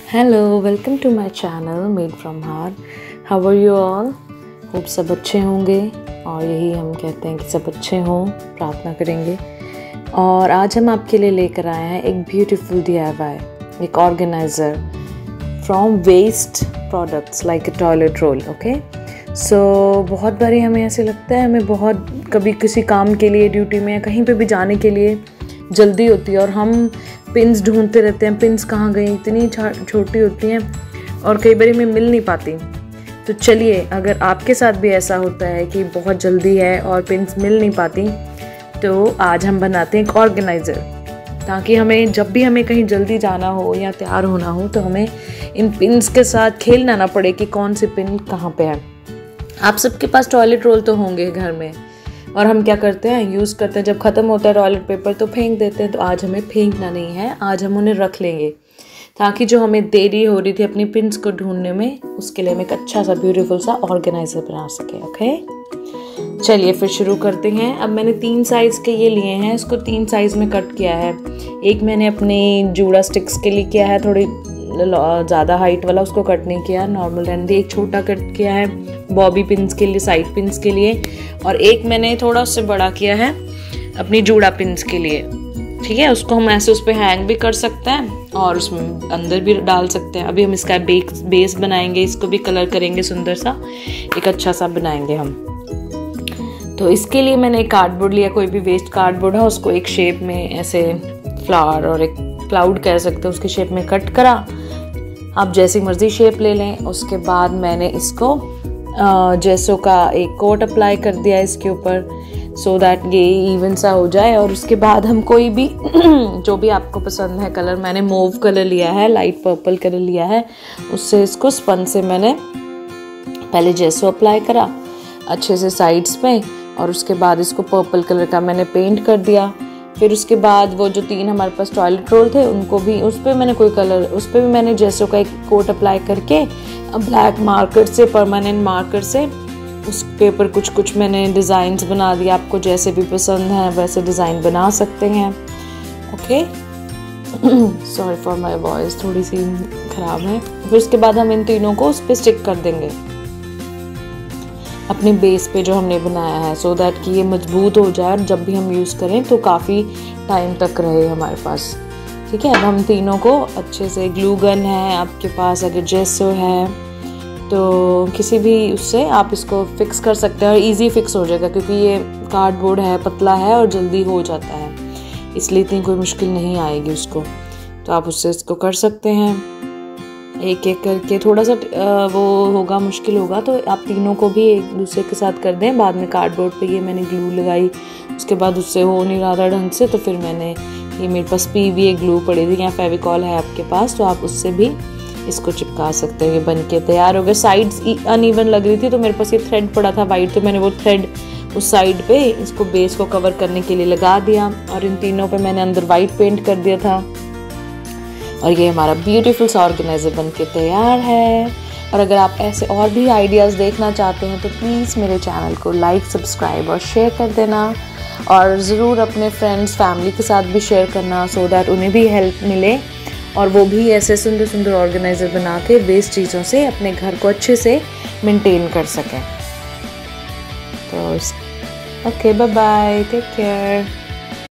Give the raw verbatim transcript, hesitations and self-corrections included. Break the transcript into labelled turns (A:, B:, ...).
A: Hello, welcome to my channel made from हार। How are you all? Hope सब अच्छे होंगे और यही हम कहते हैं कि सब अच्छे हों, प्रार्थना करेंगे। और आज हम आपके लिए लेकर आए हैं एक ब्यूटीफुल डी आई वाई, एक organizer from waste products like a toilet roll. Okay, so बहुत बारी हमें ऐसे लगता है, हमें बहुत कभी किसी काम के लिए ड्यूटी में या कहीं पे भी जाने के लिए जल्दी होती है और हम पिन्स ढूंढते रहते हैं। पिन्स कहाँ गई, इतनी छोटी होती हैं और कई बार में मिल नहीं पाती। तो चलिए, अगर आपके साथ भी ऐसा होता है कि बहुत जल्दी है और पिन्स मिल नहीं पाती, तो आज हम बनाते हैं एक ऑर्गेनाइज़र, ताकि हमें जब भी हमें कहीं जल्दी जाना हो या तैयार होना हो तो हमें इन पिन्स के साथ खेलना ना पड़े कि कौन सी पिन कहाँ पे है। आप सबके पास टॉयलेट रोल तो होंगे घर में, और हम क्या करते हैं, यूज़ करते हैं, जब ख़त्म होता है टॉयलेट पेपर तो फेंक देते हैं। तो आज हमें फेंकना नहीं है, आज हम उन्हें रख लेंगे, ताकि जो हमें देरी हो रही थी अपनी पिन्स को ढूंढने में, उसके लिए हम एक अच्छा सा ब्यूटीफुल सा ऑर्गेनाइज़र बना सके। ओके, चलिए फिर शुरू करते हैं। अब मैंने तीन साइज़ के ये लिए हैं, इसको तीन साइज़ में कट किया है। एक मैंने अपनी जूड़ा स्टिक्स के लिए किया है, थोड़ी ज़्यादा हाइट वाला, उसको कट नहीं किया, नॉर्मल रहने दिया। एक छोटा कट किया है बॉबी पिन्स के लिए, साइड पिन्स के लिए, और एक मैंने थोड़ा उससे बड़ा किया है अपनी जूड़ा पिन्स के लिए। ठीक है, उसको हम ऐसे उस पर हैंग भी कर सकते हैं और उसमें अंदर भी डाल सकते हैं। अभी हम इसका बेस बेस बनाएंगे, इसको भी कलर करेंगे, सुंदर सा एक अच्छा सा बनाएंगे हम। तो इसके लिए मैंने एक कार्डबोर्ड लिया, कोई भी वेस्ट कार्डबोर्ड है, उसको एक शेप में ऐसे फ्लावर और एक क्लाउड कह सकते हैं उसकी शेप में कट करा। आप जैसी मर्जी शेप ले लें। उसके बाद मैंने इसको जेसो का एक कोट अप्लाई कर दिया इसके ऊपर, सो दैट ये इवन सा हो जाए। और उसके बाद हम कोई भी जो भी आपको पसंद है कलर, मैंने मूव कलर लिया है, लाइट पर्पल कलर लिया है, उससे इसको स्पंज से मैंने पहले जेसो अप्लाई करा अच्छे से साइड्स पे, और उसके बाद इसको पर्पल कलर का मैंने पेंट कर दिया। फिर उसके बाद वो जो तीन हमारे पास टॉयलेट रोल थे, उनको भी उस पर मैंने कोई कलर, उस पर भी मैंने जेसो का एक कोट अप्लाई करके ब्लैक मार्कर से, परमानेंट मार्कर से उस पेपर कुछ कुछ मैंने डिज़ाइंस बना दिया। आपको जैसे भी पसंद है वैसे डिज़ाइन बना सकते हैं। Okay, sorry for my voice, थोड़ी सी ख़राब है। फिर उसके बाद हम इन तीनों को उस पर स्टिक कर देंगे अपने बेस पे जो हमने बनाया है, सो दैट कि ये मजबूत हो जाए और जब भी हम यूज़ करें तो काफ़ी टाइम तक रहे हमारे पास। ठीक है, अब हम तीनों को अच्छे से, ग्लू गन है आपके पास, अगर जेसो है तो किसी भी उससे आप इसको फिक्स कर सकते हैं और इजी फिक्स हो जाएगा, क्योंकि ये कार्डबोर्ड है, पतला है और जल्दी हो जाता है, इसलिए इतनी कोई मुश्किल नहीं आएगी उसको। तो आप उससे इसको कर सकते हैं एक एक करके। थोड़ा सा वो होगा, मुश्किल होगा, तो आप तीनों को भी एक दूसरे के साथ कर दें। बाद में कार्डबोर्ड पे ये मैंने ग्लू लगाई, उसके बाद उससे हो नहीं रहा था ढंग से, तो फिर मैंने ये, मेरे पास पी वी ए ग्लू पड़ी थी या फेविकॉल है आपके पास, तो आप उससे भी इसको चिपका सकते हैं। ये बन के तैयार हो गया। साइड्स अनइवन लग रही थी तो मेरे पास ये थ्रेड पड़ा था वाइट, तो मैंने वो थ्रेड उस साइड पे इसको बेस को कवर करने के लिए लगा दिया, और इन तीनों पे मैंने अंदर वाइट पेंट कर दिया था। और ये हमारा ब्यूटीफुल सा ऑर्गेनाइज़र बन के तैयार है। और अगर आप ऐसे और भी आइडियाज़ देखना चाहते हैं तो प्लीज़ मेरे चैनल को लाइक, सब्सक्राइब और शेयर कर देना, और ज़रूर अपने फ्रेंड्स, फैमिली के साथ भी शेयर करना, सो दैट उन्हें भी हेल्प मिले और वो भी ऐसे सुंदर सुंदर ऑर्गेनाइज़र बना के वेस्ट चीज़ों से अपने घर को अच्छे से मेंटेन कर सकें। तो okay, bye bye, take care.